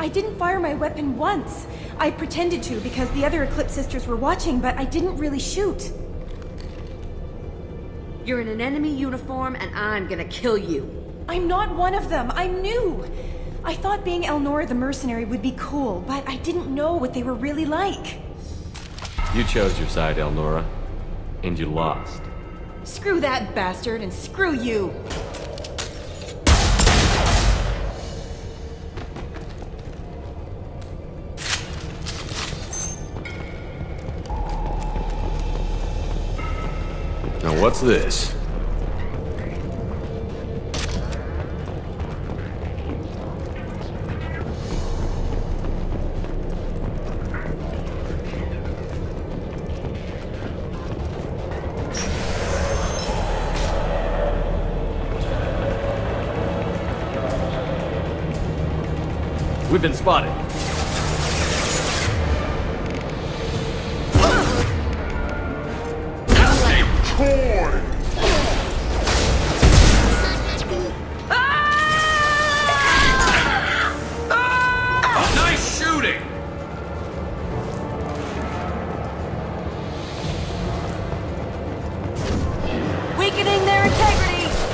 didn't fire my weapon once. I pretended to because the other Eclipse sisters were watching, but I didn't really shoot. You're in an enemy uniform, and I'm gonna kill you. I'm not one of them. I'm new. I thought being Elnora the mercenary would be cool, but I didn't know what they were really like. You chose your side, Elnora, and you lost. Screw that bastard, and screw you! Now what's this? We've been spotted. Nice shooting! Weakening their integrity!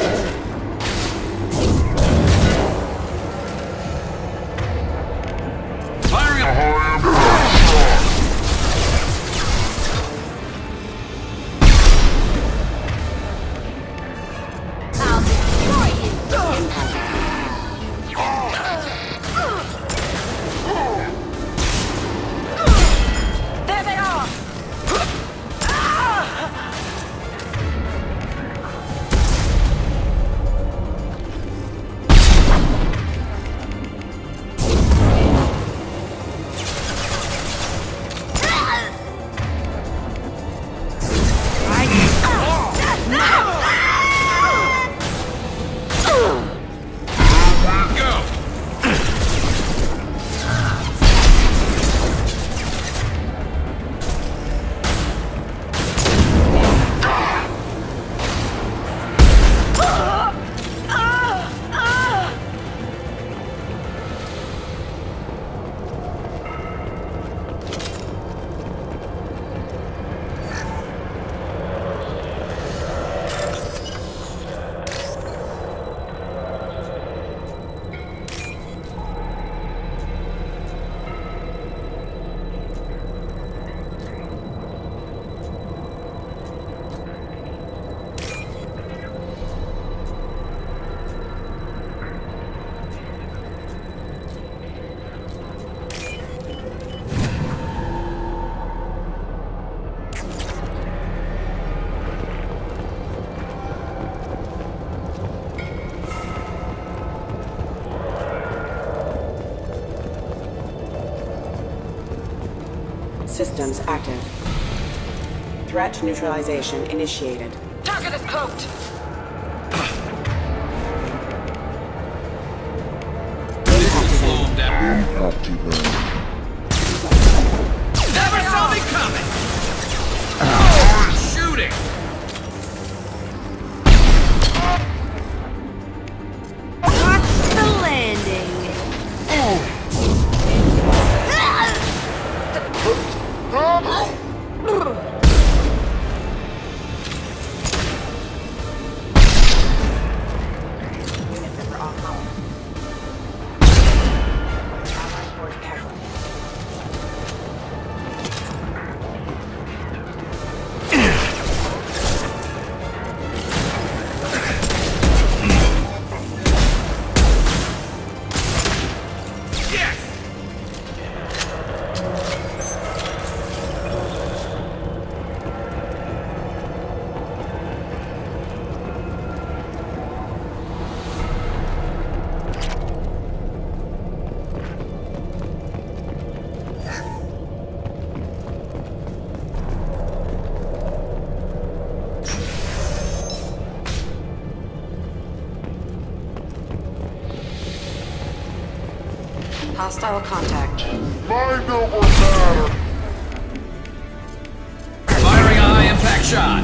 Systems active. Threat neutralization initiated. Target is cloaked! Slow him down. Never saw me coming! Shooting! Watch the landing! Hostile contact. Mind over matter! Firing a high-impact shot.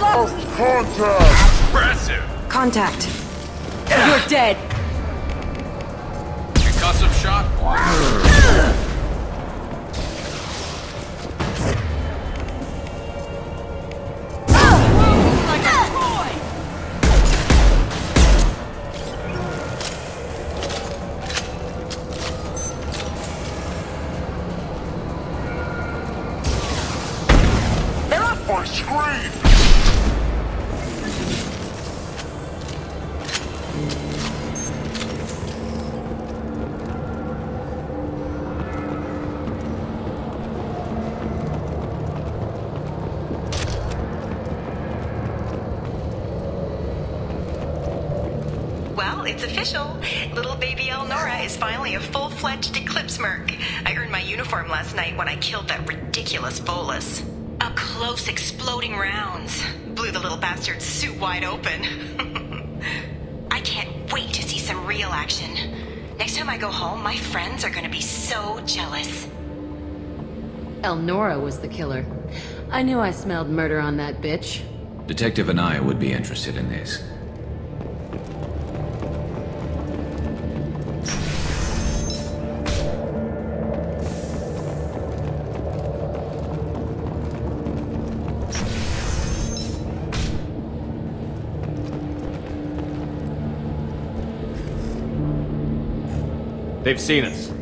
Contact! Impressive! Contact. You're dead. Concussive shot? Like a toy. My screen! Well, it's official. Little baby Elnora is finally a full-fledged Eclipse Merc. I earned my uniform last night when I killed that ridiculous Volus. Up close, exploding rounds. Blew the little bastard's suit wide open. I can't wait to see some real action. Next time I go home, my friends are gonna be so jealous. Elnora was the killer. I knew I smelled murder on that bitch. Detective and I would be interested in this. They've seen us.